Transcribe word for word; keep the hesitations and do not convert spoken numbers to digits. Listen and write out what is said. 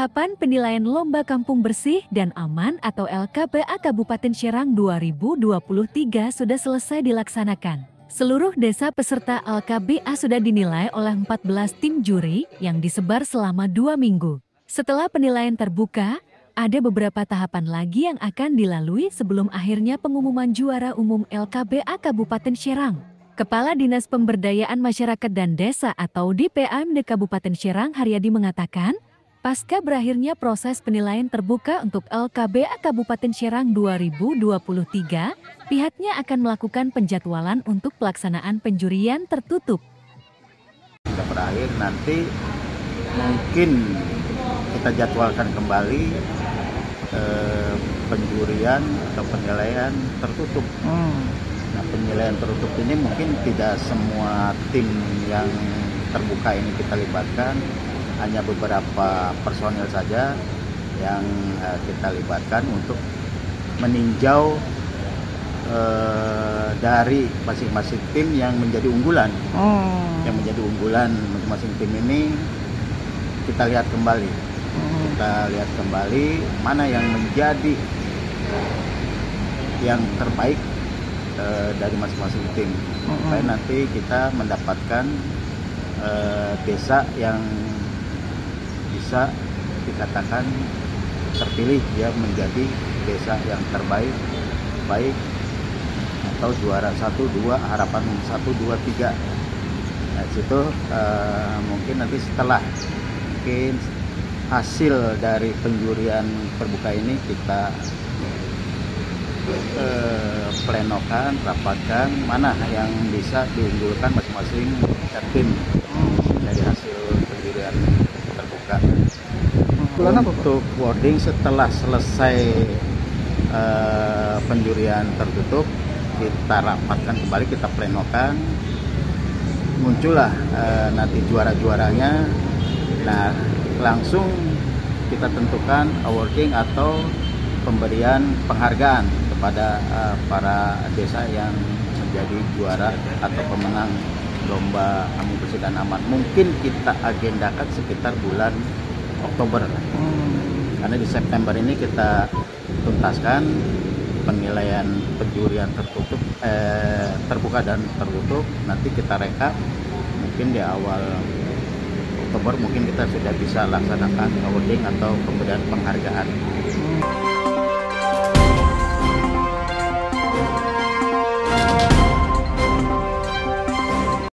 Tahapan penilaian Lomba Kampung Bersih dan Aman atau L K B A Kabupaten Serang dua ribu dua puluh tiga sudah selesai dilaksanakan. Seluruh desa peserta L K B A sudah dinilai oleh empat belas tim juri yang disebar selama dua minggu. Setelah penilaian terbuka, ada beberapa tahapan lagi yang akan dilalui sebelum akhirnya pengumuman juara umum L K B A Kabupaten Serang. Kepala Dinas Pemberdayaan Masyarakat dan Desa atau D P M D Kabupaten Serang Haryadi mengatakan, pasca berakhirnya proses penilaian terbuka untuk L K B A Kabupaten Serang dua ribu dua puluh tiga, pihaknya akan melakukan penjadwalan untuk pelaksanaan penjurian tertutup. Sudah berakhir, nanti mungkin kita jadwalkan kembali eh, penjurian atau penilaian tertutup. Hmm. Nah, penilaian tertutup ini mungkin tidak semua tim yang terbuka ini kita libatkan, hanya beberapa personil saja yang uh, kita libatkan untuk meninjau uh, dari masing-masing tim yang menjadi unggulan. Hmm. Yang menjadi unggulan masing-masing tim ini kita lihat kembali. Hmm. Kita lihat kembali mana yang menjadi yang terbaik uh, dari masing-masing tim. Hmm. Supaya nanti kita mendapatkan uh, desa yang bisa dikatakan terpilih ya menjadi desa yang terbaik, baik atau juara satu dua, harapan satu dua tiga. Nah situ uh, mungkin nanti setelah mungkin hasil dari penjurian terbuka ini kita uh, plenokan, rapatkan mana yang bisa diunggulkan masing-masing tim dari hasil penjurian terbuka. Untuk wording setelah selesai uh, penjurian tertutup, kita rapatkan kembali, kita plenokan, muncullah uh, nanti juara-juaranya. Nah langsung kita tentukan awarding atau pemberian penghargaan kepada uh, para desa yang menjadi juara atau pemenang Lomba Kampung Bersih dan Aman. Mungkin kita agendakan sekitar bulan Oktober. Hmm. Karena di September ini kita tuntaskan penilaian penjurian tertutup, eh, terbuka dan tertutup. Nanti kita rekap. Mungkin di awal Oktober mungkin kita sudah bisa laksanakan awarding atau pemberian penghargaan.